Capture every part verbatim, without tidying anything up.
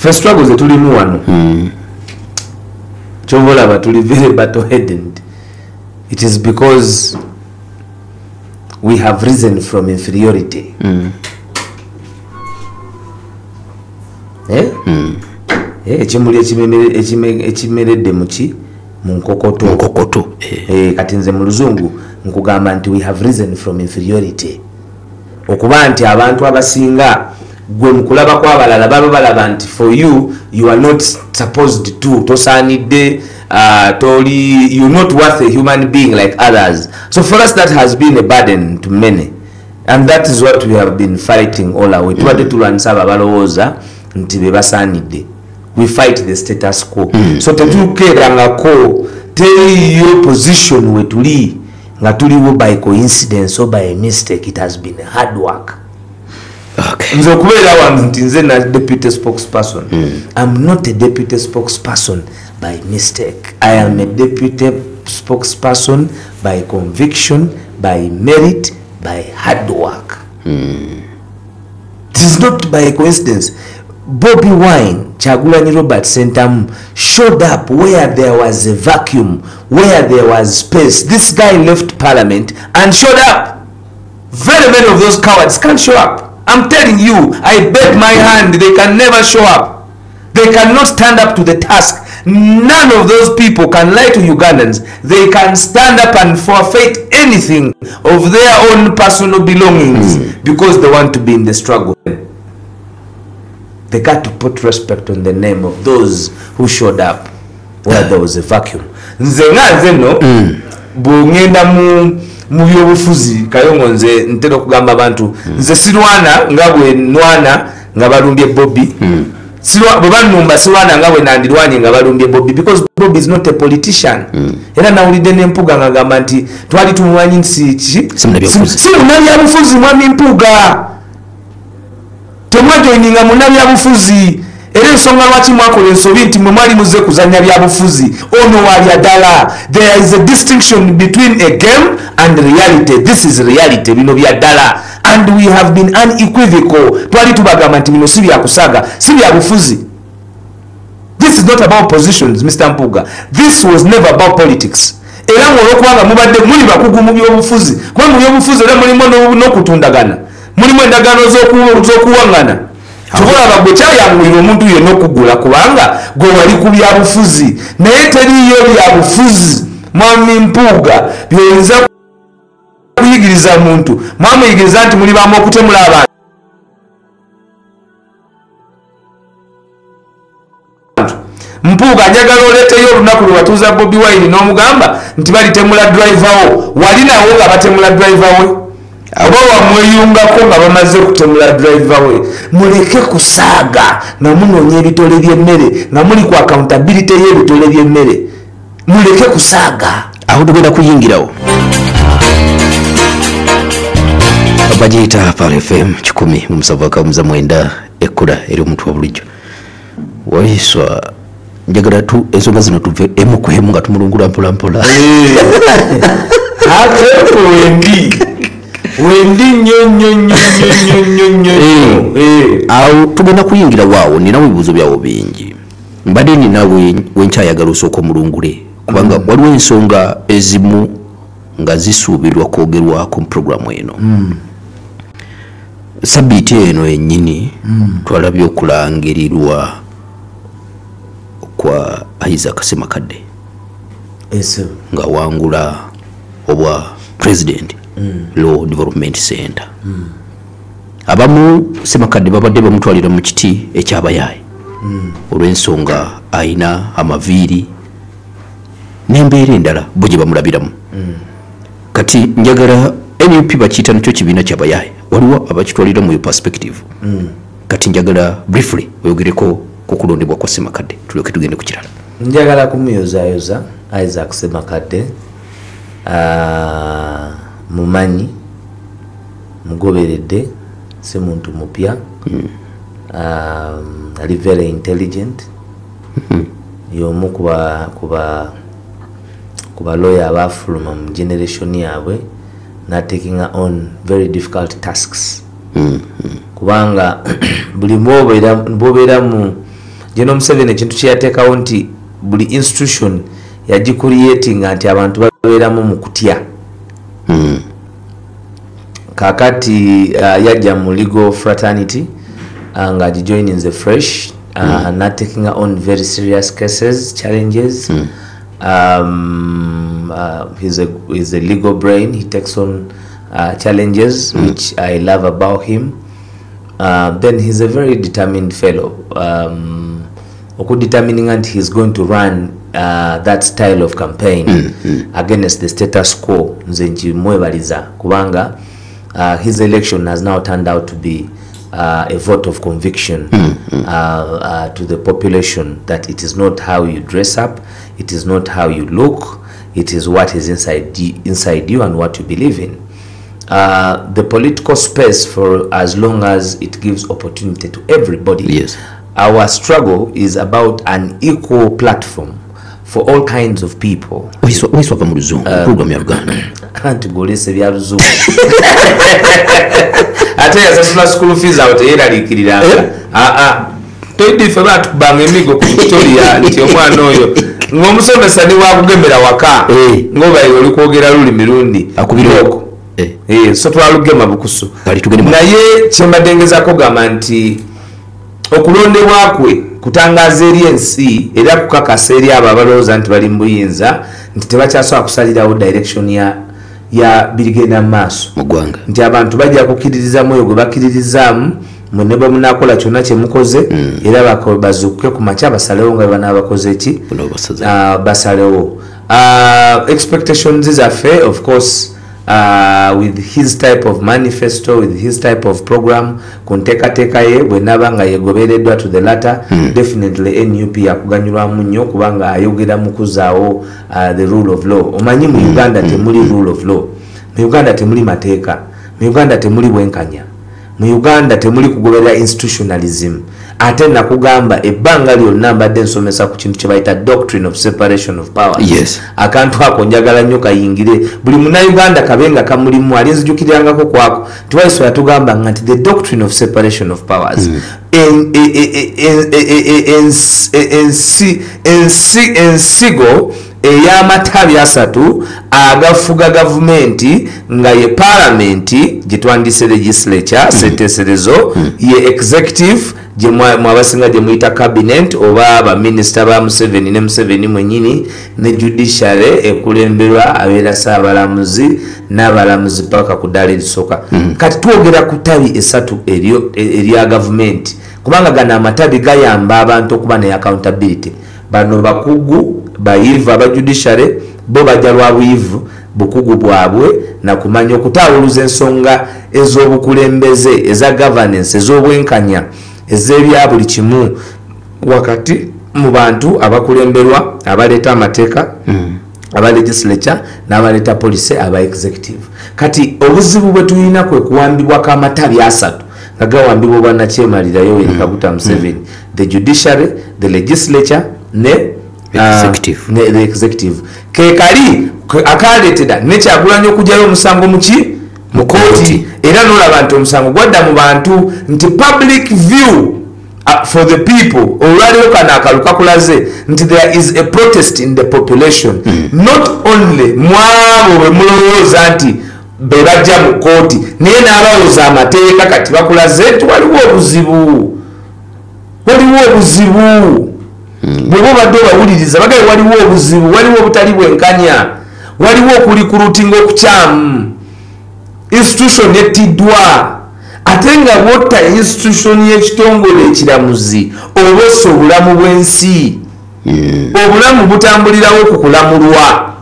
First struggle ze tulimu wano. Mm. Chovolaba tuli very battle headed. It is because we have risen from inferiority. Mm. Eh? Mm. Eh, ekimuli ekimere ekimere ekimeredde muki mu nkokoto. Nkokoto. Eh, eh kati nze mu luzungu nkugamba nti we have risen from inferiority. Okuba nti abantu abasinga gwe mukulaba kw'abalala baba balaba nti for you you are not supposed to tosaanidde uh, toli you're not worth a human being like others. So for us that has been a burden to many, and that is what we have been fighting all our way. Tubadde tulwanisa abo abalowooza nti be basaanidde. We fight the status quo. Mm. So tetukeerangako teriyo position we tuli nga tuliwo by coincidence or by mistake. It has been hard work. Okay. Nze okubeera wano nti nze na deputy spokesperson. Mm. I'm not a deputy spokesperson by mistake. I am a deputy spokesperson by conviction, by merit, by hard work. Mm. It is not by coincidence. Bobby Wine, Kyagulanyi Robert Sentamu showed up where there was a vacuum, where there was space. This guy left parliament and showed up. Very many of those cowards can't show up. I'm telling you, I bet my hand they can never show up. They cannot stand up to the task. None of those people can lie to Ugandans. They can stand up and forfeit anything of their own personal belongings mm. because they want to be in the struggle. They got to put respect on the name of those who showed up where there was a vacuum. Nze nga nze no bw'ngenda mu mu byobufuzi Kayongo nze ntera okugamba abantu nze sirwana nga bwe nwana nga balumbye Bobby. Sirwa bwe banumba sirwana nga bwe nandirwanye nga balumbye Bobby because Bobby is not a politician. Era nawulidde n'empuga ngagamba nti twali tumumanyi nsi ki simunabyabufuzi mwami mpuga. Temwajoininga munabyabufuzi era ensonga lwaki mwakola ensobi nti mwe mwali muze kuzanya byabufuzi ono walya ddala. There is a distinction between a game and reality. This is reality. Bino bya ddala and we have been unequivocal. Twali tubagamba nti bino si byakusaga si byabufuzi. This is not about positions, Mister Mpuga. This was never about politics. Era ng'olwokubanga mubadde muli bakugu mu byobufuzi kuba mu byobufuzi era mulimu n'okutundagana mulimu endagaano z'okuwangana. Kyolaba gwe kyayanguyira omuntu yenna okugula kubanga gwe wali ku byabufuzi naye teriyo byabufuzi mwami Mpuga byoyinza kuyigiriza muntu mwamuyigiriza nti muli bamu okutemula abantu. Mpuga njagala oleeteyo olunaku lwe watuuza Bobby Wine n'omugamba nti balitemula driver wo wali nawo nga batemula driver we abo wamweyungako nga bamaze kutemula driver we. Muleke kusaaga nga munoonya ebitole by'emmere nga muli ku accountability y'ebitole by'emmere. Muleke kusaaga aho tugenda kuyingirawo abagiyita Pal F M kikumi mu musanvu akamuza mwenda ekkula eri omuntu wa bulijjo waiswa njagala tu ensonga zino tuve emu ku emu nga tumulungula mpola mpola. Ate wendi wendi nyo nyo nyo nyo nyo nyo. Awo tugenda kuyingira waawo nina ebibuuzo byawo bingi mbadde nina wenkyayagala osooka omulungule kubanga mm. waliwo ensonga ezimu nga zisuubirwa kwogerwako mu programu eno. mm. Sabbiiti eno yennyini mm. twalabye okulangirirwa kwa Isaac Ssemakadde yes, nga wangula obwa president mm. Law Development Center. mm. Abamu Ssemakadde babadde bamutwalira mu kiti ekyabayaayi mm. olw'ensonga ayina amaviiri n'embeera endala bo gye bamulabiramu. mm. Kati njagala N U P bakiyita nakyo kibiina kyabayaayi waliwo abakitwalira mu perspective. mm. Kati njagala briefly oyogereko ku kulondebwa kwa Ssemakadde tulyoke tugende ku kirala. Njagala kumuyozaayoza Isaac Ssemakadde uh, mumanyi mugoberedde si muntu mupya. mm. um, ali very intelligent. mm-hmm. Y'omu kuba kuba kuba lawyer abafuluma mu generation yaabwe na taking on very difficult tasks. mm-hmm. Kubanga buli mwobeera mbobeera mu General Museveni ekintu kye yateekawo nti buli institution yagicreatinga nti abantu babeeramu mu kutya. Mm. Kakati uh, yajja mu legal fraternity uh, nga agijoining the fresh uh, mm. not taking on very serious cases, challenges. Mm. Um, uh, he's a he's a legal brain. He takes on uh, challenges, mm. which I love about him. Uh, then he's a very determined fellow. Um, determining and he's going to run uh, that style of campaign mm. Mm. against the status quo. Nzenji mwebaliza kubanga uh, his election has now turned out to be uh, a vote of conviction mm. Mm. Uh, uh, to the population that it is not how you dress up, it is not how you look, it is what is inside you, inside you and what you believe in. Uh, the political space, for as long as it gives opportunity to everybody. Yes. Our struggle is about an equal platform for all kinds of people. Oiswa pa muluzungu program ya Uganda. Kanti golese bya luzungu. Ate yasasula school fees out era likirira. Ah ah. Toidi fe batu banga emigo ku Victoria nti omwana oyo ng'omusomesa ni wakugembera waka. Ngoba yoli kwogera luli mirundi akubiroko. Eh eh so twalugema bukusu. Kali tugende naye kyembadengezako gamba nti okulondebwa kwe kutangaza eri ensi era kukakasa eri abo abalowooza nti bali mu buyinza nti tebakyasobola kusalirawo direction ya ya birigenda mu maaso mu ggwanga nti abantu bajja kukkiririzaamu oyo gwe bakkiririzaamu mwe ne bwe munakola kyonna kye mukoze mm. era bazuukuke ku makya basalewo nga banaabakoze eki uh, basalewo uh, expectations zaffe of course Uh, with his type of manifesto, with his type of program, kunteekateeka ye bwe nabanga yegobereddwa to the latter, hmm. definitely N U P yakuganyulwamu nnyo kubanga ayogera mu kuzaawo uh, the rule of law. Omanyi mu Uganda hmm. temuli rule of law. Mu Uganda temuli mateeka. Mu Uganda temuli bwenkanya. Mu Uganda temuli kugoberera institutionalism. Ate nakugamba ebbanga lyonna mbadde nsomesa ku kintu kye bayita doctrine of separation of powers. Yes. Akantu ako njagala nnyo kayingire buli munnayuganda kabenga kamulimu alinzijukirirangako kwako tiwaiso yatugamba nti the doctrine of separation of powers ensigo ey'amatabi asatu agafuga gavumenti nga ye palamenti gye twandise legislature mm. senteserezo mm. ye executive gye mwabasinga gye muyita cabinet oba abaminister ba Museveni ne Museveni mwenyini ne judiciary ekulemberwa abeera saabalamuzi n'abalamuzi paka ku ddala erisooka mm. kati twogera ku tabi esatu erya gavumenti kubanga gano amatabi gayamba abantu okuba ne accountability bano bakugu bayivu aba judiciary bo bajja lwa buyivu bukugu bwabwe na kumanya okutawuluza ensonga ez'obukulembeze eza governance ez'obwenkanya ez'ebya buli kimu wakati mu bantu abakulemberwa abaleeta amateeka mm. aba legislature n'abaleeta police aba executive kati obuzibu bwe tulina kwe kuwambibwa k'amatabi asatu nga gawambibwa bwannakyemalirayo Yoweri Kaguta Museveni mm. the judiciary, the legislature ne executive uh, ne the executive ke kali akaletera ne Kyagulanyi okujjayo omusango muki mu kooti era n'olaba nti omusango gwadda mu bantu nti public view uh, for the people olwaliwo kana akaluka kulaze nti there is a protest in the population mm. not only mwabo bwe mulowooza nti be bajja mu kooti naye n'abalowooza amateeka kati bakulaze nti waliwo obuzibu waliwo obuzibu bwe badde bawuliriza bagaye waliwo obuzibu waliwo obutali bwenkanya waliwo okulikurutinga okukyamu institution ettiddwa ate nga wotta institution y'ekitongole ekiramuzi obosa obulamu bw'ensi mm. obulamu butambulirawo okukulamulwa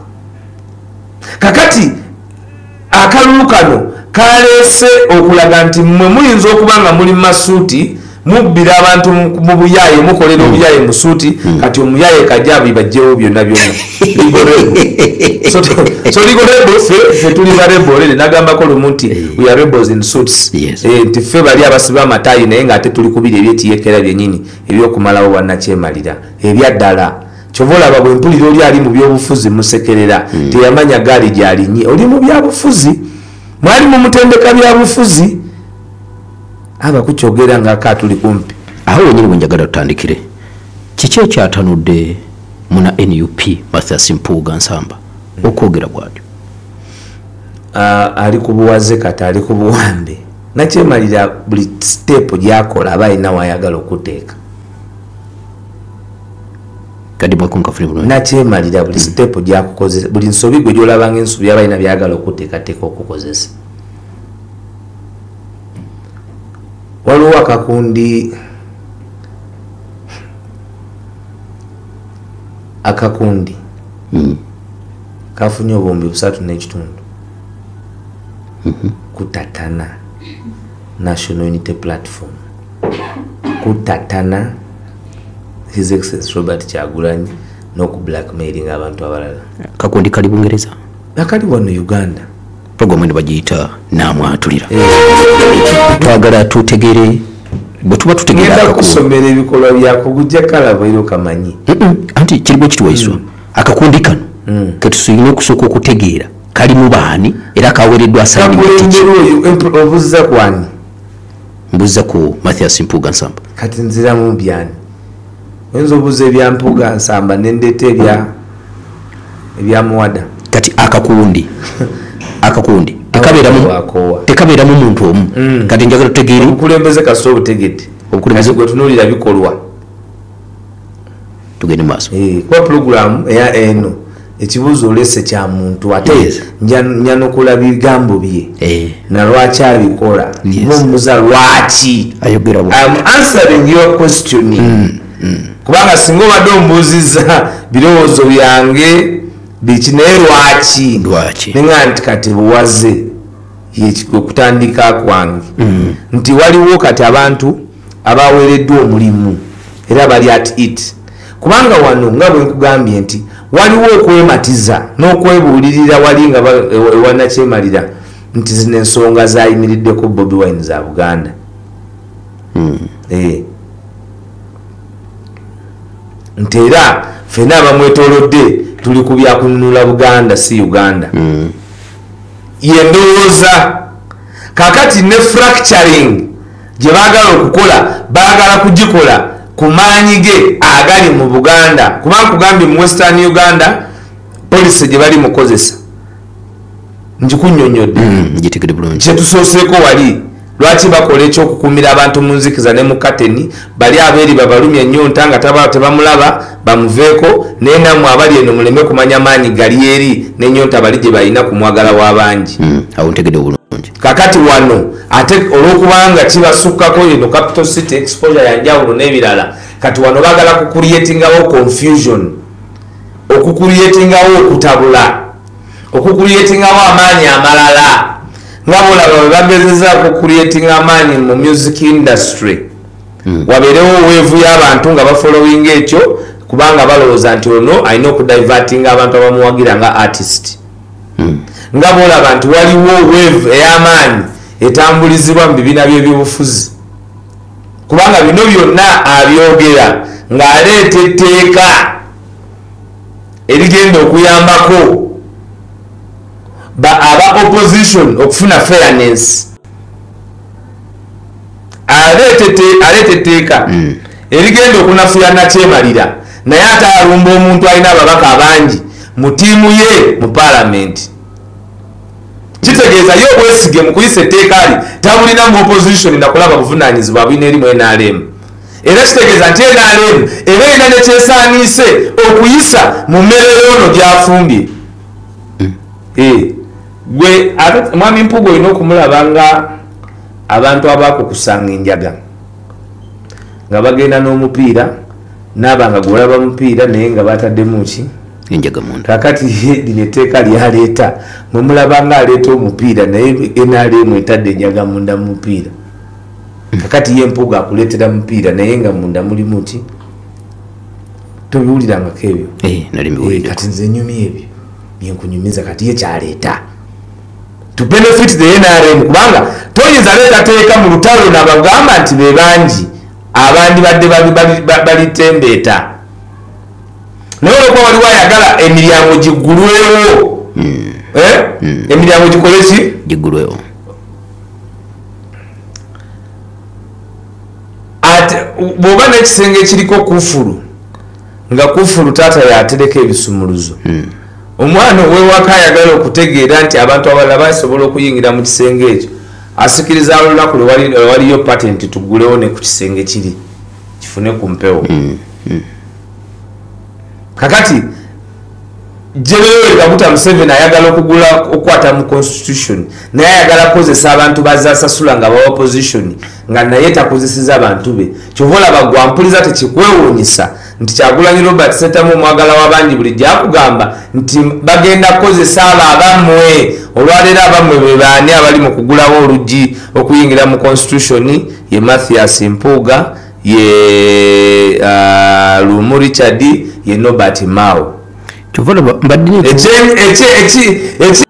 kakati akalulu kano kaleese okulaga nti mmwe muyinza okuba nga muli mu masuuti mubbira abantu mu buyaye mukolera obuyaye mu suuti kati omuyaye kajabi bajjewo byonna byonna so so ligorebo fe tuli barebo lele nagambako lumunti we are rebels in suits eh nti fe bali abasiba amatayi naye nga ate tuli kubira ebyetiyekera byennyini ebyokumalawo bannakyemalira ebyaddala kyovola babwe mpulira oli ali mu byobufuzi musekerera teyamanya gaali gyalinyi oli mu byabufuzi mwali mu mutendeka byabufuzi aba kukyogera nga akatuli kumpi aho wenyini bwenjagala tutandikire kiki ekyatanudde muna N U P Mathias Mpuuga Nsamba okwogera bwatyo? Ali ku buwaze kati ali ku buwambe nakyemalira buli step gyakola aba alina wayagala okuteeka kadi mwekonkafuni buno nakyemalira buli step gyakukozesa buli nsobi gwe gyolabanga ensobi aba alina byagala okuteekateeka okukozesa. Waliwo akakundi akakundi mm. kafunye obumbi busatu n'ekitundu mm -hmm. kutatana National Unity Platform kutatana His Excellency Robert Kyagulanyi n'oku blackmailing abantu abalala. Kakundi kali Bungereza akali wano Uganda programu eno bagiyita namwatulira twagala tutegere bwe tuba tutegera akakundi kusomera ebikolwa byako gujja kalaba ero kamanyi anti kiri bwe kituwaiswa akakundi kano ketusuyina okusooka okutegeera kalimu baani era kaweereddwa assignment obuzza kwani mbuza ku Mathias Mpuuga Nsamba kati nziramu byani wenzo obuza ebya Mpuuga Nsamba nendeeta ebya ebya Muwada kati akakundi akakundi tekabeeramu tekabeeramu muntu omu kati njagala tutegeere obukulembeze kasita obutegedde obukulembeze gwe tunuulira bikolwa tugende maaso kuba puroguramu eya eno ekibuuzo olese kya muntu ate nyanukula bigambo bye na lwaki abikola bomubuza lwaki ayogera I'm answering your question kubanga singa obadde omubuuzizza birowoozo byange biki naye lwaki lwaki nenga nti kati buwaze okutandika kwange nti waliwo kati abantu abaweereddwa omulimu era bali at it kubanga wano nga bwe nkugambye nti waliwo okwematiza n'okwebuulirira wali nga wanakyemalira nti zino ensonga zayimiriddeko Bobi Wine za Buganda. Nti era ffenna abamwetoolodde tuli ku byakununula Buganda si Uganda. Ye ndowooza kakati ne fracturing gye baagala okukola baagala kugikola ku maanyi ge agali mu Buganda kubanga kugambye mu Western Uganda police gye bali mukozesa njikunnyonnyodde gitegede bulungi kyetusooseeko wali lwaki bakola ekyokukuumira abantu mu nzikiza ne mu kateni bali abeeri babalumya ennyonta nga tebamulaba bamuveeko naye nammwe abali eno muleme kumanya maanyi gali eri n'ennyonta bali gye balina ku mwagala w'abangi awo ntegede bulungi kakati wano ate olwokubanga kibasukkako eno capital city exposure yanjawulo n'ebirala kati wano bagala kucreatingawo confusion okucreatingawo okutabula okucreatingawo amaanyi amalala nga bolaba bwe bagezezaako okucreatinga amaanyi mu music industry wabeerewo weevu y'abantu nga bafollowing ekyo kubanga balowooza nti ono alina okudivertinga abantu abamuwagira nga artist nga bolaba nti waliwo weevu ey'amaanyi etambulizibwa mu bibiina by'ebyobufuzi kubanga bino byonna abyogera ng'aleeta etteeka erigenda okuyambako aba opposition okufuna fairness. Aleeta etteeka erigenda okunafuya nakyemalira naye ate alumba omuntu alina ababaka abangi mu ttiimu ye mu parliament. Kitegeeza yo obwesige mu kuyisa etteeka ali tabulina mu opposition nakulaba buvunaanyizibwa bwina eri mu N R M. Era kitegeeza nti N R M eba erina ne kyesaaniise okuyisa mu mmere y'ono gy'afumbye. Gwe mwami Mpuuga olina okumulaba nga abantu abaakukusanga enjaga nga bagenda n'omupiira naaba nga gwolaba mupiira naye nga bataddemu ki enjaga munda. Kakati lino etteeka lyaleeta mwe mulaba nga aleeta omupiira naye N R M etadde enjaga munda mu mupiira. Kakati ye Mpuuga akuleetera mupiira naye nga munda mulimu ki tobiwulirangako ebyo. Kati nze nyumi ebyo byenkunyumiza kati ye kyaleeta to benefit the N R M kubanga toyinza leeta teeka mu lutalo nabagamba nti be bangi abandi badde balitembeeta naye olwokuba waliwo ayagala emiryango giggulwewo emiryango gikole ki giggulwewo ate bw'oba n'ekisenge ekiriko kufulu nga Kufulu taata yatereka ebisumuluzo omwana ow'ewaka ayagala okutegeera nti abantu abalala basobola okuyingira mu kisenge ekyo asikiriza olunaku lwewaliyo patenti tugulewo ne ku kisenge kiri kifune ku mpewo kakati General Kaguta Museveni ayagala okugula okwata mu constitution naye ayagala kozesa abantu bazasasula nga ba opposition nga naye takozeseza abantu be kyovola bagwampuliza tekikwewuunyisa nti Kyagulanyi Robert Sentamu mwagala w'abandi buli gyakugamba nti bagenda kozesa abo abammwe olwaleero abammwe be baani abali mu kugulawo oluggi okuyingira mu constitution ye Mathias Mpuuga ye uh, Lumu Richard ye Norbert Mao Chovola mbadini eche eche eche eche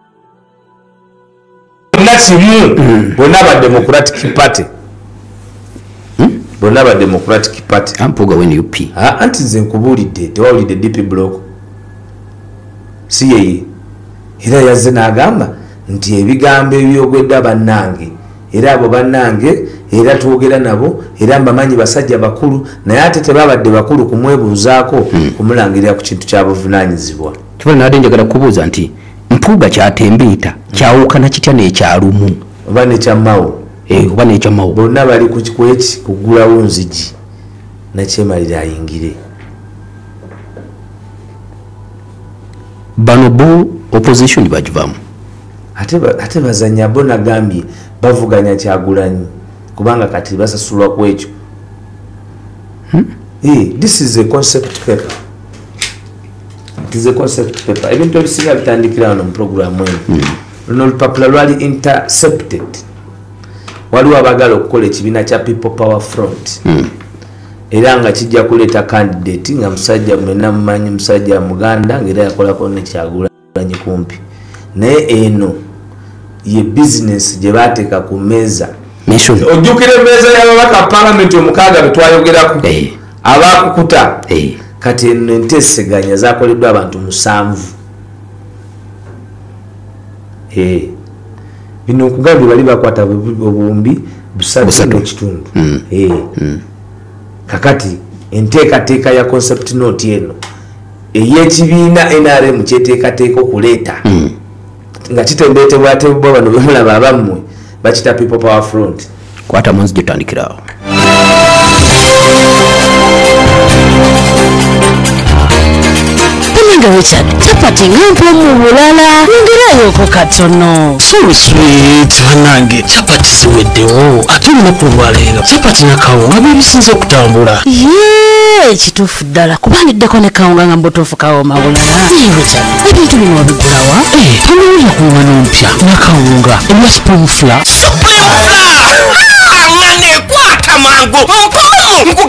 nachimu bona ba Democratic Party hmm? bona ba Democratic Party Ampuuga when U P ah anti zenkubulidde tewalidde D P block si yeye era yazze n'agamba nti ebigambo ebyogedde bannange era abo bannange era tuogera nabo era mbamanyi basajja bakulu naye ate tebabadde bakulu kumwebuuzaako hmm. kumulangirira ku kintu kyabuvunanyizibwa kibona nade njagala kubuuza nti Mpuuga kyatembiita kyawukana kitya n'ekyalumu oba nekyamawo eh oba nekyamawo bonna bali ku kikweki kugulawo nzigi nakyemalira ayingire bano bo opposition bagivamu ate ate bazanya bona gambye bavuganya Kyagulanyi kubanga kati basasulwa ku ekyo hmm? eh this is a concept paper it is a concept paper ebintu ebisinga bitandikira wano mu program eno hmm. luno olupapula lwali intercepted waliwo abagala okukola ekibiina kya People Power Front hmm. era nga kijja kuleeta candidate nga musajja mwenna mumanyi musajja Muganda ng'era yakolako ne Kyagulanyi kumpi naye eno ye business gye bateeka ku mmeeza ojjukira emmeeza y'ababaka parliament omukaaga betwayogerako hey. abakukuta hey. kati eno enteeseganya zakoleddwa abantu musanvu hey. bino okugambye bali bakwata obuwumbi busatu n'ekitundu mm. hey. mm. kakati enteekateeka ya concept note eno ey'ekibiina N R M kyeteekateeka okuleeta mm. nga kitembeetebwa atebwa bano bemulaba abammwe bakita People Power Front kwata munsi gitandikirawo Peninga Richard chapati ngampo mu bulala ngirayo ko katono so sweet hanange chapati siweddewo ate no kulwaleero chapati nakawunga bibisinze okutambula ye kitufu ddala kubangiddeko ne kawunga nga mbotofu kawo mabulala Richard ebintu bino bigulawa eh tumuuza kuwa n'ompya nakawunga ebya spoon flour Supreme flour ngane kwata mangu mpomu